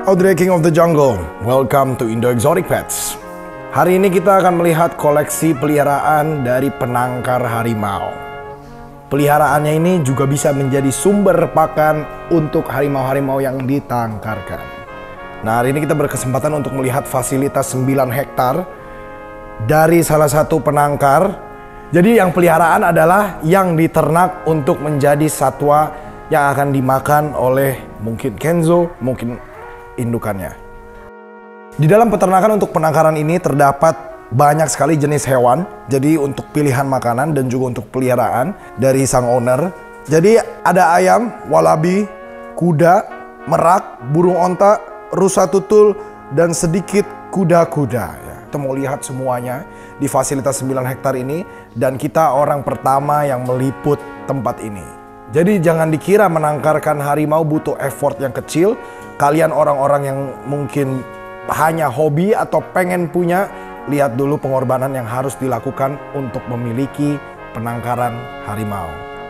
Audrey King of the Jungle, welcome to Indo Exotic Pets. Hari ini kita akan melihat koleksi peliharaan dari penangkar harimau. Peliharaannya ini juga bisa menjadi sumber pakan untuk harimau-harimau yang ditangkarkan. Nah, hari ini kita berkesempatan untuk melihat fasilitas 9 hektar dari salah satu penangkar. Jadi yang peliharaan adalah yang diternak untuk menjadi satwa yang akan dimakan oleh mungkin Kenzo, mungkin indukannya. Di dalam peternakan untuk penangkaran ini terdapat banyak sekali jenis hewan. Jadi untuk pilihan makanan dan juga untuk peliharaan dari sang owner. Jadi ada ayam, walabi, kuda, merak, burung onta, rusa tutul, dan sedikit kuda-kuda. Ya, kita mau lihat semuanya di fasilitas 9 hektar ini. Dan kita orang pertama yang meliput tempat ini. Jadi jangan dikira menangkarkan harimau butuh effort yang kecil. Kalian orang-orang yang mungkin hanya hobi atau pengen punya, lihat dulu pengorbanan yang harus dilakukan untuk memiliki penangkaran harimau.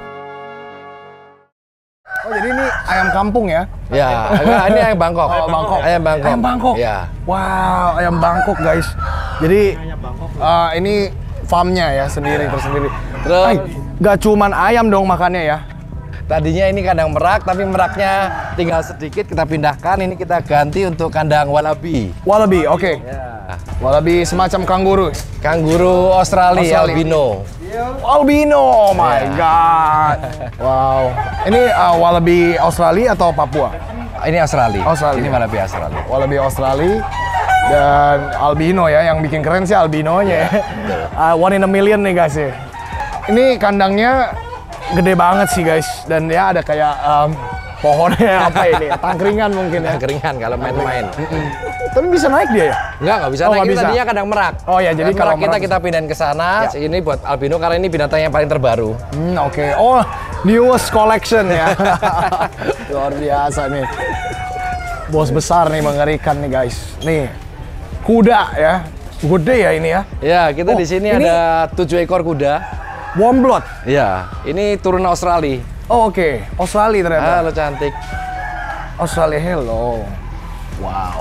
Oh, jadi ini ayam kampung ya? Ya, ini ayam Bangkok. Oh, Bangkok. Ayam Bangkok. Ayam Bangkok. Ya. Wow, ayam Bangkok guys. Jadi ini farmnya ya tersendiri. Terus gak cuman ayam dong makannya ya? tadinya ini kandang merak, tapi meraknya tinggal sedikit kita pindahkan. Ini kita ganti untuk kandang walabi. Walabi, oke. Ya. Walabi semacam kanguru. Kanguru Australia, albino. Albino, oh my god. Wow. Ini walabi Australia atau Papua? Ini Australia. Australia. Ini walabi Australia. Walabi Australia dan albino ya, yang bikin keren sih albinonya ya. One in a million nih guys ya. Ini kandangnya gede banget sih guys, dan ya ada kayak pohonnya apa ini, tangkringan mungkin ya. Tangkringan kalau main-main. Tapi bisa naik dia ya? Nggak bisa Oh, naik. nggak bisa. Tadinya kandang merak. Oh ya, jadi kalau merak kita pindahin ke sana. Ya. Ini buat albino karena ini binatang yang paling terbaru. Oke. Oh, newest collection ya. Luar biasa nih. Bos besar nih, mengerikan nih guys. Nih, kuda ya. Gede ya ini ya. Ya, kita di sini ini ada 7 ekor kuda. Warm blood. Ya, ini turunan Australia. Oh, oke. Australia ternyata. Halo cantik. Australia, hello. Wow.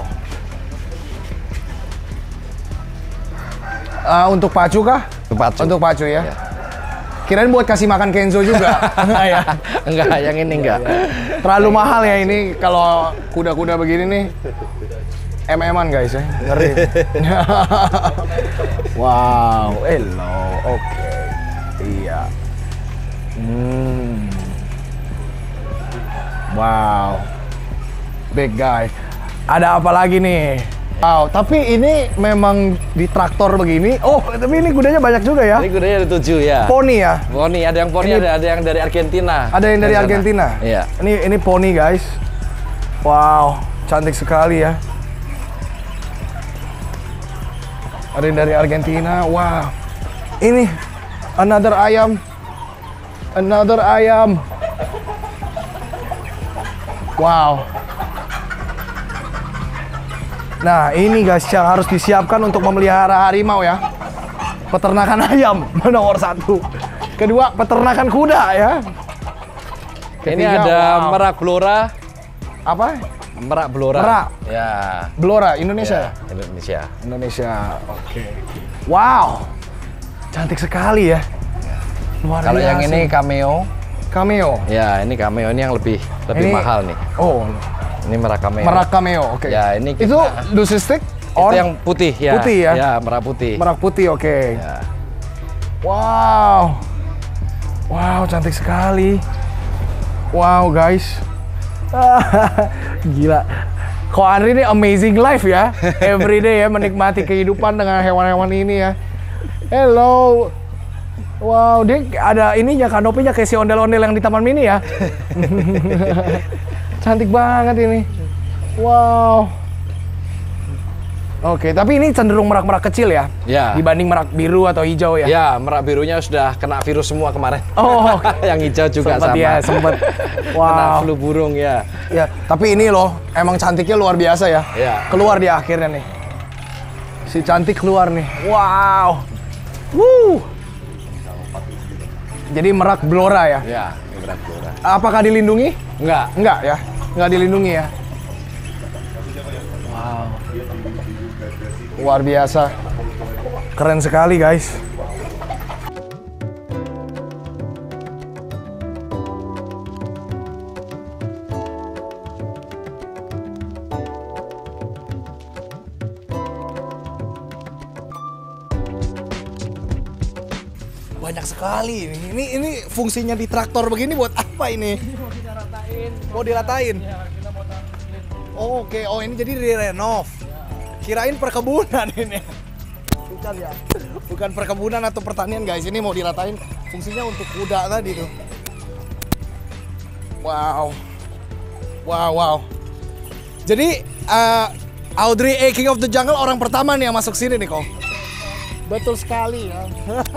Untuk pacu kah? Pacu. Untuk pacu ya. Ya. Kirain buat kasih makan Kenzo juga. Enggak ya? Enggak, yang ini enggak. Terlalu mahal ya ini kalau kuda-kuda begini nih. MM-an guys ya. Ngeri. Wow, hello. Oke. Iya. Wow. Big guy. Ada apa lagi nih? Wow, tapi ini memang di traktor begini. Oh, tapi ini kudanya banyak juga ya? Ini kudanya ada 7 ya. Poni ya? Poni, ada yang poni, ada yang dari Argentina. Ada yang dari Argentina? Iya. Ini poni guys. Wow, cantik sekali ya. Ada yang dari Argentina. Wow. Ini another ayam. Another ayam. Wow. Nah, ini guys yang harus disiapkan untuk memelihara harimau ya. Peternakan ayam nomor 1. Kedua, peternakan kuda ya. Ini Ketiga, ada wow. merak blora. Apa? Merak blora. Merak. Ya. Blora, Indonesia. Ya, Indonesia. Indonesia. Oke. Wow. Cantik sekali ya. Luar Kalau yang biasa. ini cameo. Cameo. Ya, ini cameo, ini yang lebih Ini- mahal nih. Oh, Ini merak cameo. merak cameo. Oke. Ya, ini kita- Itu Lucy stick Itu or yang putih ya. Putih ya? Ya, merak putih. merak putih, oke. Ya. Wow. Wow, cantik sekali. Wow, guys. Gila. Ko Andri ini amazing life ya. Every day ya, menikmati kehidupan dengan hewan-hewan ini ya. Hello. Wow, dia ada ininya, kanopinya kayak si ondel-ondel yang di Taman Mini ya. Cantik banget ini. Wow. Oke, tapi ini cenderung merak-merak kecil ya? Ya. Dibanding merak biru atau hijau ya? Ya, merak birunya sudah kena virus semua kemarin. Oh, yang hijau juga sempet sama. ya, sempet. Kena Wow. flu burung ya. Ya, tapi ini loh, emang cantiknya luar biasa ya. Ya. Keluar di akhirnya nih. Si cantik keluar nih. Wow. Woo. Jadi merak blora ya? Ya, ini merak blora. Apakah dilindungi? Enggak. Enggak ya? Enggak dilindungi ya? Wow. Luar biasa. Keren sekali, guys. Banyak sekali ini. Ini fungsinya di traktor begini buat apa ini? Mau kita ratain. Mau diratain? Ya, kita mau tampilin. Oh, oke. Oh, ini jadi direnov. Kirain perkebunan ini. Bukan ya? Bukan perkebunan atau pertanian, guys. Ini mau diratain. Fungsinya untuk kuda tadi tuh. Wow. Wow, wow. Jadi Audrey A. King of the Jungle orang pertama nih yang masuk sini nih, kok. Betul sekali ya.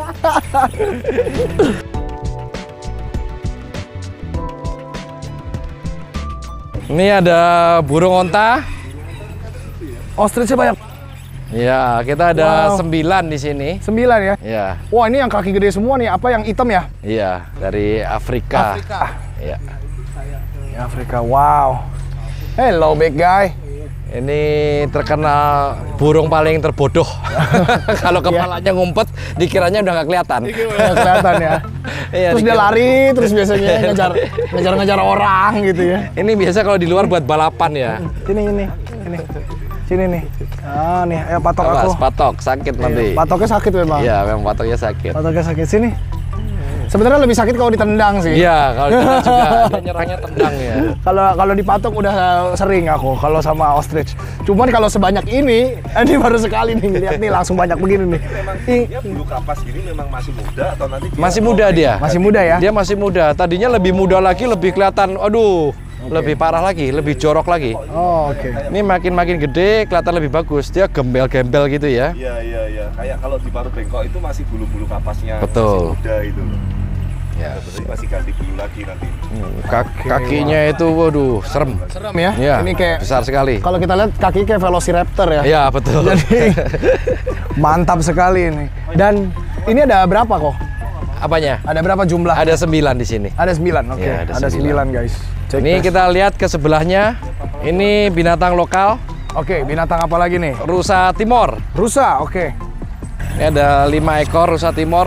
Ini ada burung onta. Ostrichnya banyak. Ya, kita ada Wow. 9 di sini. 9 ya? Ya, Wah, ini yang kaki gede semua nih. Apa yang hitam ya? iya, dari Afrika. Iya. Afrika. Wow. Hello, big guy. Ini terkenal burung paling terbodoh. Kalau kepalanya ngumpet, dikiranya udah nggak kelihatan. Nggak kelihatan ya. Iya, Terus dia dikira- lari, terus biasanya ngejar orang gitu ya. Ini biasa kalau di luar buat balapan ya. Sini. Sini nih. Ah, nih, ayo patok aku. Awas, patok, sakit nanti. Patoknya sakit memang. Iya, memang patoknya sakit. Patoknya sakit. Sini. Sebenarnya lebih sakit kalau ditendang sih. Iya, kalau kita juga dia nyerangnya tendang ya. Kalau dipatok udah sering aku kalau sama ostrich. Cuman kalau sebanyak ini baru sekali nih lihat nih langsung banyak begini nih. Memang dia bulu kapas gini memang masih muda atau nanti dia Masih muda dia. Masih muda ya? Dia masih muda. Tadinya lebih muda lagi, lebih kelihatan. Aduh, lebih parah lagi, lebih jorok lagi. Oh, oke. Ini makin gede, kelihatan lebih bagus. Dia gembel-gembel gitu ya. Iya. Kayak kalau di paru bengkok itu masih bulu-bulu kapasnya Betul. masih muda itu. Ya. Berarti masih ganti bulu lagi nanti. Kakinya itu, waduh, serem. Serem ya? Iya, Ini kayak besar sekali. kalau kita lihat kaki kayak velociraptor ya. Iya, betul. Jadi mantap sekali ini. Dan ini ada berapa kok? Apanya? Ada berapa jumlah? Ada 9 di sini. Ada 9, oke. Ya, ada ada 9 9. guys. Cek Ini guys. kita lihat ke sebelahnya. Ini binatang lokal, Oke, binatang apa lagi nih? rusa Timor. Rusa, oke. Ini ada 5 ekor rusa Timor.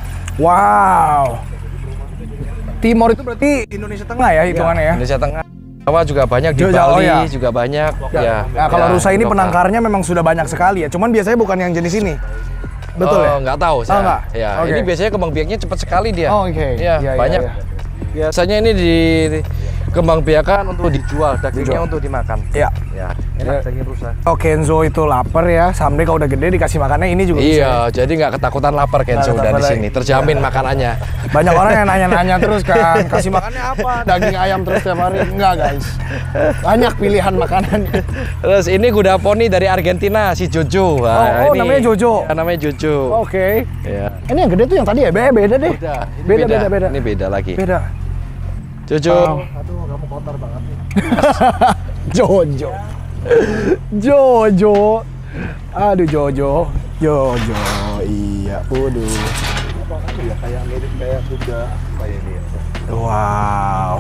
Wow. Timor itu berarti Indonesia Tengah ya hitungannya ya? Indonesia Tengah. Jawa juga banyak, di Jawa, Bali ya. juga banyak. Ya. Nah, kalau Ya, rusa ini lokal. penangkarnya memang sudah banyak sekali ya. Cuman biasanya bukan yang jenis ini. Betul ya? Nggak tahu saya. nggak? Ya, Oke. ini biasanya kembang biaknya cepat sekali dia. Oh, oke. Iya, Iya, banyak. iya. Biasanya ini kembang biakan untuk dijual, dagingnya Dijual. untuk dimakan. Iya. Ya, enak daging rusa. Oh, Kenzo itu lapar ya. Someday kalau udah gede dikasih makannya ini juga bisa. Iya, jadi nggak ketakutan lapar Kenzo Nggak udah di ketakutan sini. lagi. Terjamin makanannya. Banyak orang yang nanya-nanya terus kan, kasih makannya apa? Daging ayam terus tiap hari. Enggak, guys. Banyak pilihan makanan. Terus ini kuda poni dari Argentina, si Jojo. Nah, Oh, namanya Jojo. Ya, namanya Jojo. Oke. Ya. Ini yang gede tuh yang tadi ya? Beda deh. Ini Beda. Ini beda lagi. Beda. Jojo. Aduh, kamu kotor banget nih. Jojo. Jojo. Aduh, Jojo. Jojo. Iya, waduh. Ya kayak mirip kayak kuda apa ini ya. Wow.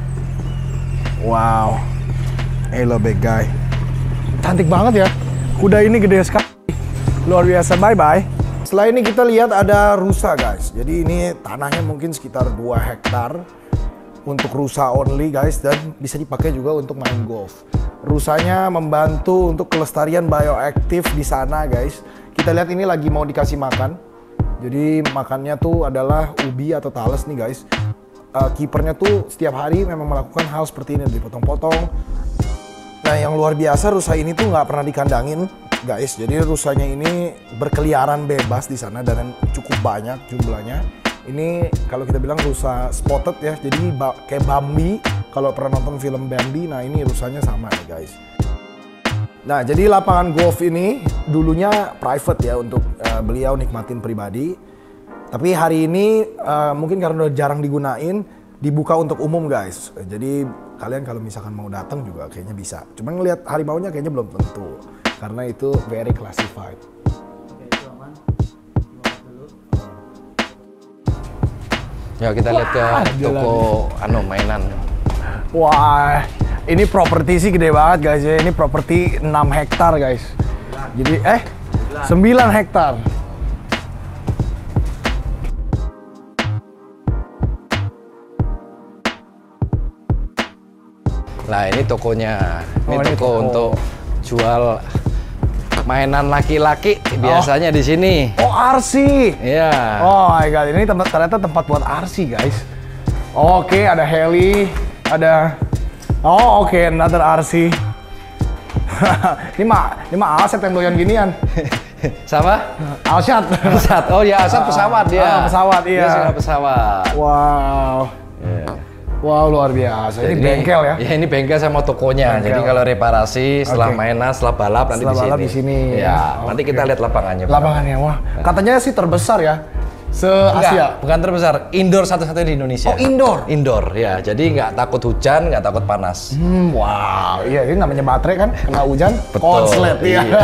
Wow. Hello, big guy. Cantik banget ya. Kuda ini gede sekali. Luar biasa. Bye-bye. Setelah ini kita lihat ada rusa, guys. Jadi ini tanahnya mungkin sekitar 2 hektar. Untuk rusa only, guys, dan bisa dipakai juga untuk main golf. Rusanya membantu untuk kelestarian bioaktif di sana, guys. Kita lihat ini lagi mau dikasih makan. Jadi makannya tuh adalah ubi atau talas nih, guys. Kipernya tuh setiap hari memang melakukan hal seperti ini, dipotong-potong. Nah, yang luar biasa rusa ini tuh nggak pernah dikandangin, guys. Jadi rusanya ini berkeliaran bebas di sana dan cukup banyak jumlahnya. Ini kalau kita bilang rusa spotted ya, jadi kayak Bambi. Kalau pernah nonton film Bambi, nah ini rusanya sama nih, guys. Nah, jadi lapangan golf ini dulunya private ya untuk beliau nikmatin pribadi. Tapi hari ini mungkin karena udah jarang digunain, dibuka untuk umum, guys. Jadi kalian kalau misalkan mau datang juga kayaknya bisa. Cuman ngelihat harimaunya kayaknya belum tentu, karena itu very classified. Ya kita lihat ke toko mainan. Wah, Ini properti sih gede banget guys ya. Ini properti 6 hektar guys. Jadi 9 hektar. Nah ini tokonya, ini Oh, ini toko toko. untuk jual mainan laki-laki biasanya di sini. Oh, RC. Iya. Oh my god, ini ternyata tempat buat RC guys. Oke, ada heli, ada. Oh oke, another RC. ini mah Alsat yang doyan ginian. Sama? Alsat. Pesawat. Oh ya, Asad pesawat dia. Pesawat, iya. Dia suka pesawat. Wow. Iya. Wow, luar biasa. Ini bengkel ya? Ya ini bengkel sama tokonya. Bengkel. Jadi kalau reparasi, setelah Oke. mainan, setelah balap nanti Setelah di sini. balap di sini. Ya, Oke. nanti kita lihat lapangannya. Lapangannya, wah. Katanya sih terbesar ya, Enggak, se-Asia. bukan terbesar. Indoor satu-satunya di Indonesia. Oh, indoor? Indoor, ya. Jadi nggak takut hujan, nggak takut panas. Wow, iya ini namanya baterai kan, kena hujan, Betul, konslet ya. iya.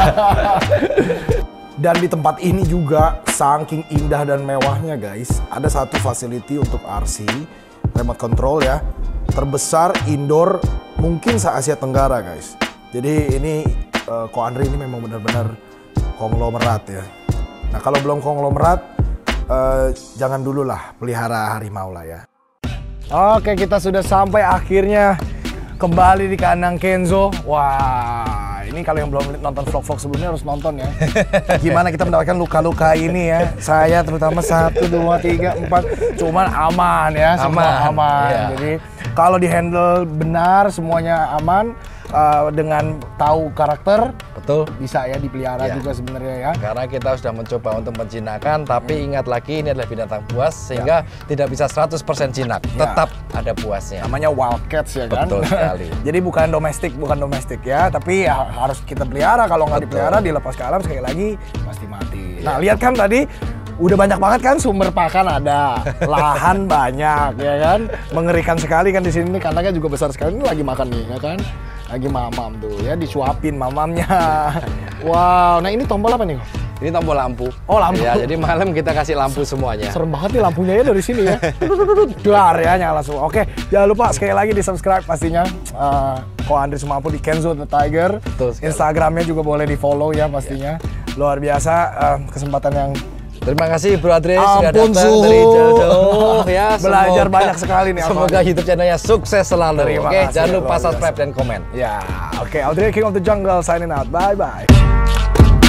Dan di tempat ini juga saking indah dan mewahnya guys, ada satu facility untuk RC, remote control ya, terbesar indoor mungkin se-Asia Tenggara guys. Jadi ini Ko Andri ini memang benar-benar konglomerat ya. Nah kalau belum konglomerat, jangan dulu lah pelihara harimau lah ya. Oke, kita sudah sampai akhirnya kembali di kandang Kenzo. Wah, ini kalau yang belum nonton vlog-vlog sebelumnya harus nonton ya. Gimana kita mendapatkan luka-luka ini ya. Saya terutama 1, 2, 3, 4. Cuman aman ya, semua aman. Iya. Jadi kalau di handle benar semuanya aman, dengan tahu karakter Betul. bisa ya dipelihara Iya. juga sebenarnya ya. Karena kita sudah mencoba untuk menjinakkan, tapi ingat lagi ini adalah binatang buas sehingga tidak bisa 100% jinak. Tetap ada buasnya. Namanya wildcats ya kan. Betul sekali. Jadi bukan domestik ya, tapi ya harus kita pelihara. Kalau nggak Betul. dipelihara dilepas ke alam sekali lagi pasti mati. Nah lihat kan tadi udah banyak banget kan sumber pakan ada, lahan banyak ya kan, mengerikan sekali kan di sini. Kandangnya juga besar sekali. Ini lagi makan nih ya kan, lagi mamam tuh ya, disuapin mamamnya. Wow, nah ini tombol apa nih? Ini tombol lampu. Oh, lampu. Ya, jadi malam kita kasih lampu semuanya. Serem banget nih lampunya ya dari sini ya. Dar ya nyala semua. Oke, jangan lupa sekali lagi di subscribe pastinya. Ko Andri Sumampu di Kenzo the Tiger. Betul sekali. Instagramnya juga boleh di follow ya pastinya. Luar biasa kesempatan yang Terima kasih Bro Adri sudah Ampun, datang Suhu. dari jauh-jauh ya. Belajar banyak sekali nih, Semoga Alfani. YouTube channelnya sukses selalu. Terima Oke, kasih, jangan lupa luar biasa. subscribe dan komen. ya. Oke, Audrey King of the Jungle signing out. Bye bye.